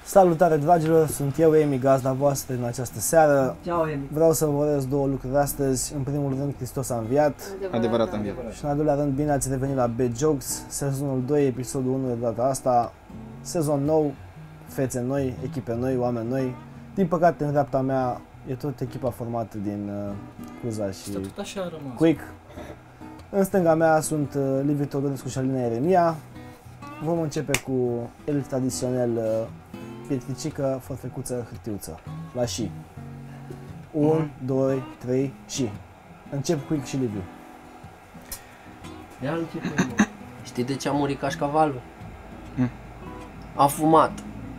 Salutare dragilor, sunt eu, Emi, gazda voastră în această seară. Ciao, Emi. Vreau să vă urez două lucruri astăzi. În primul rând, Hristos a înviat. Adevărat a înviat. Și în al doilea rând, bine ați revenit la B-Jokes, sezonul 2, episodul 1 de data asta. Sezon nou, fețe noi, echipe noi, oameni noi. Din păcate, în dreapta mea e tot echipa formată din Cuza și tot așa a rămas. Quick. În stânga mea sunt Liviu Teodorescu și Alina Eremia. Vom începe cu el tradiționel pietricică, forfecuță, hârtiuță. La și. 1, 2, 3 și. Încep Quick și Liviu. Ia începem. Știi de ce a murit cașcavalul? A fumat.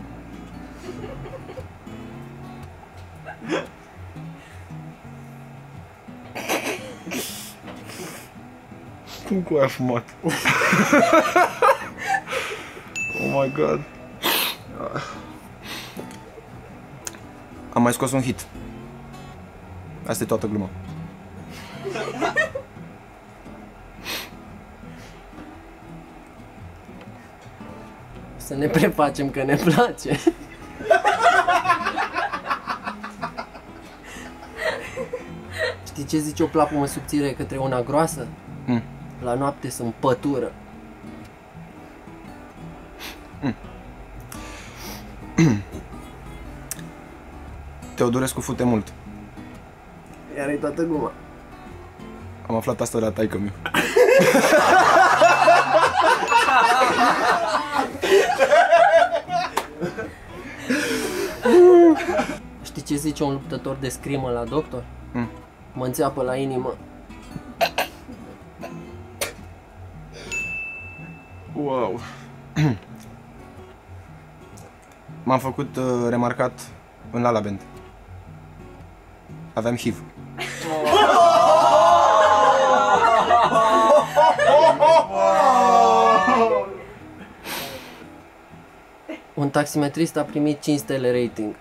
Cum cu aia fumat? Oh my god. Am mai scos un hit. Asta e toată gluma. Să ne prefacem că ne place. Știi ce zice o plapumă subțire către una groasă? La noapte sunt pătură. Teodorescu fute mult. Iar-i toată gluma. Am aflat asta de la taică-miu. Știi ce zice un luptător de scrimă la doctor? Mă înțeapă la inimă. Wow. M-am făcut remarcat în La La Band. Aveam HIV. Un taximetrist a primit 5 stele rating.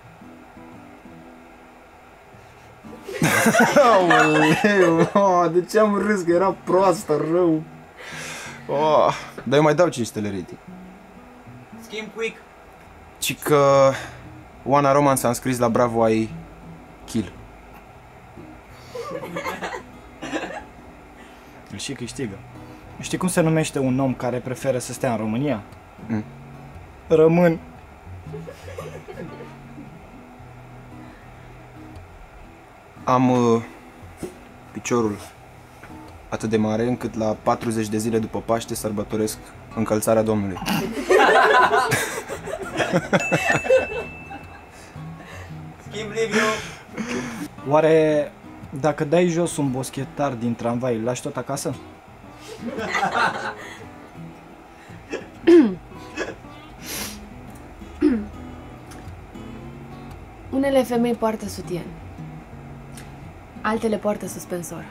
Aoleu, de ce am râs că era proastă, rău. Dar eu mai dau 5 stele rating. Schimb Quick. Ci că Oana Roman s-a înscris la Bravo ai Kill. Îl și câștigă. Știi cum se numește un om care preferă să stea în România? Rămân. Am piciorul atât de mare încât la 40 de zile după Paște sărbătoresc încălțarea Domnului. Schimb Liviu. Oare dacă dai jos un boschetar din tramvai, îl lași tot acasă? Unele femei poartă sutien, altele poartă suspensor.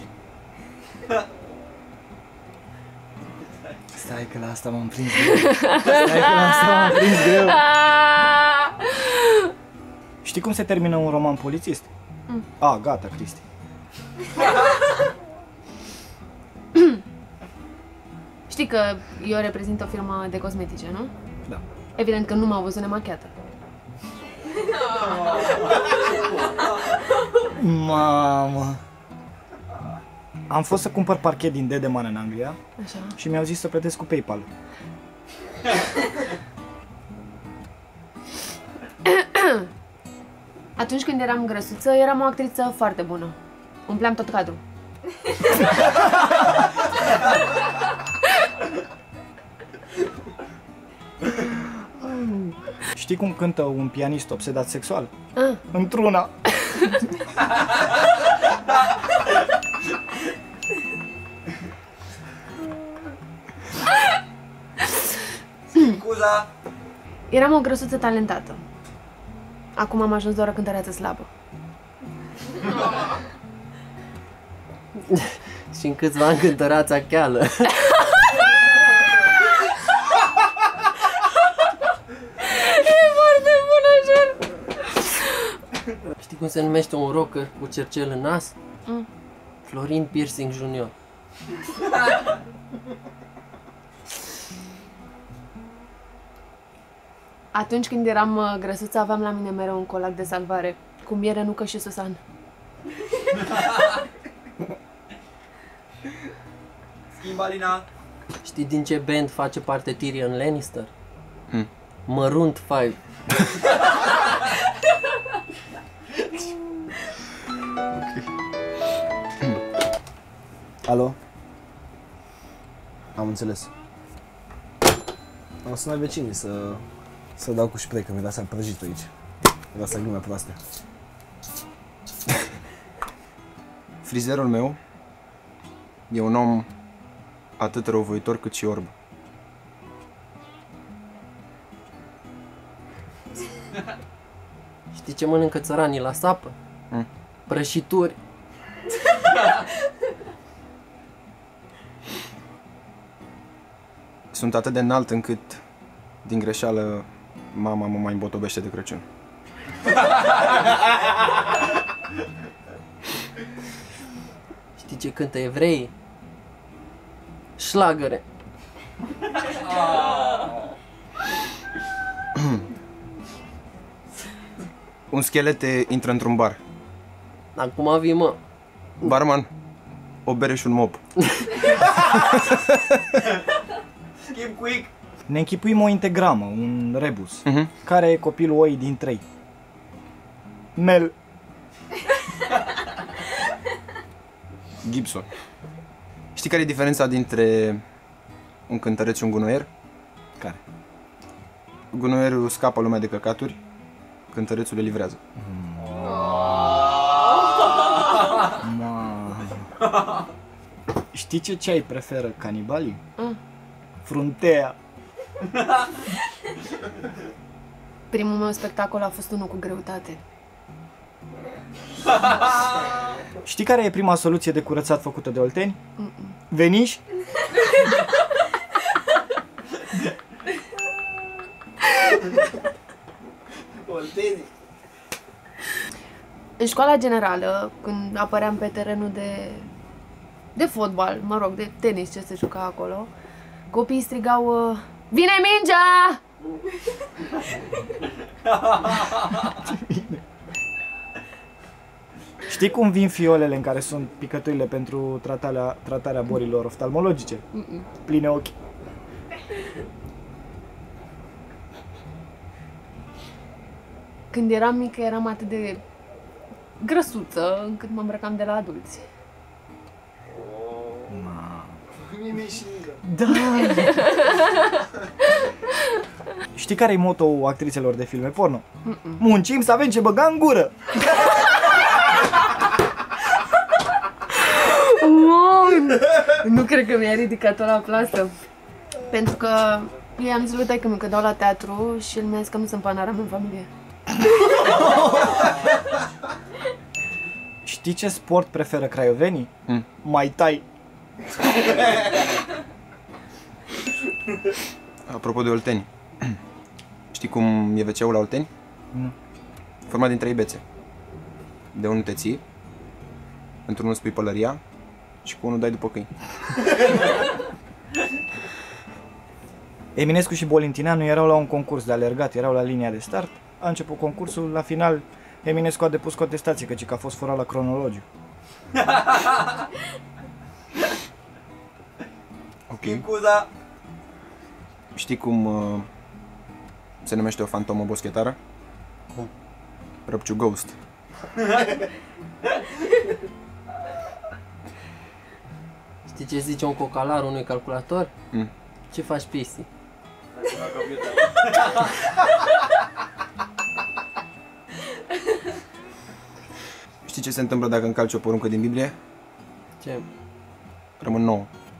Stai că la asta m-am prins greu. Stai că la asta m-am prins greu. Știi cum se termină un roman polițist? Gata, Cristi. Știi că eu reprezint o firmă de cosmetice, nu? Da. Evident că nu m-au văzut nemachiată. Mamă. Am fost să cumpăr parchet din Dedeman în Anglia. Așa. Și mi-au zis să plătesc cu PayPal. Atunci când eram grăsuță, eram o actriță foarte bună. Umpleam tot cadrul. Știi cum cântă un pianist obsedat sexual? Într-una. Cuza. Eram o grăsuță talentată. Acum am ajuns doar o cântăreață slabă. Și în câțiva ani cântărața cheală. E foarte bună, jur! Știi cum se numește un rocker cu cercel în nas? Florin Piercing Junior. Atunci când eram grăsuță, aveam la mine mereu un colac de salvare, cu miere, nucă și susan. Schimb, Alina. Știi din ce band face parte Tyrion Lannister? Maroon 5. Alo? Am înțeles. Am sunat vecinii să dau cu spray, că mi-a dat seama prăjit aici. Mi-a dat seama glume proaste. Frizerul meu e un om atât răuvoitor cât și orb. Știi ce mănâncă țăranii la sapă? Prăjituri. Sunt atât de înalt încât, din greșeală, mama mă mai îmbotobește de Crăciun. Știi ce cântă evreii? Șlagăre. Un schelet intră într-un bar. Acum vii, mă. Barman, o bere și un mop. Schimb quick. Ne închipuim o integramă, un rebus. Care e copilul oi din 3? Mel. Gibson. Știi care e diferența dintre un cântăreț și un gunoier? Care? Gunoierul scapă lumea de căcaturi, cântărețul le livrează. Știi ce ceai preferă canibalii? Fruntea. Primul meu spectacol a fost unul cu greutate. Știi care e prima soluție de curățat făcută de olteni? Veniși? În școala generală, când apăream pe terenul de fotbal, mă rog, de tenis, ce se juca acolo, copiii strigau, vine mingea! Știi cum vin fiolele în care sunt picăturile pentru tratarea bolilor oftalmologice? Pline ochi. Când eram mică, eram atât de grăsuță, încât mă îmbrăcam de la adulți. Da! Știi care e moto-ul actrițelor de filme porno? Muncim să avem ce băga în gură! Nu cred că mi-a ridicat-o la plasă. Pentru că eu am zis lui taică-miu că dau la teatru și el mi-a zis că nu sunt panorame în familie. Știi ce sport preferă craiovenii? Mai tai. Apropo de olteni, știi cum e WC-ul la olteni? Nu. Format din 3 bețe. De unul te ții, într-unul spui pălăria și cu unul dai după câini. Eminescu și Bolintineanu erau la un concurs de alergat, erau la linia de start. A început concursul, la final Eminescu a depus contestație căci a fost furat la cronologiu. Ok. Scuza. Știi cum se numește o fantomă boschetară? Răpciu Ghost. Știi ce zice un cocalar unui calculator? Ce faci, pisi? Știi ce se întâmplă dacă încalci o poruncă din Biblie? Ce? Rămân 9.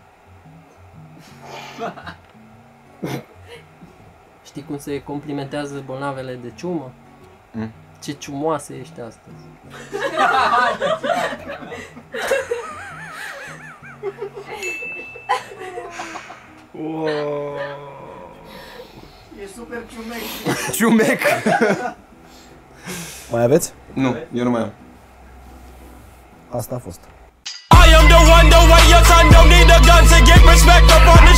Știi cum se complimentează bolnavele de ciumă? Ce ciumoase ești astăzi. E super ciumec. Ciumec! Mai aveți? Nu, eu nu mai am. Asta a fost. I am the one, the way your son don't need a gun to get respect up on the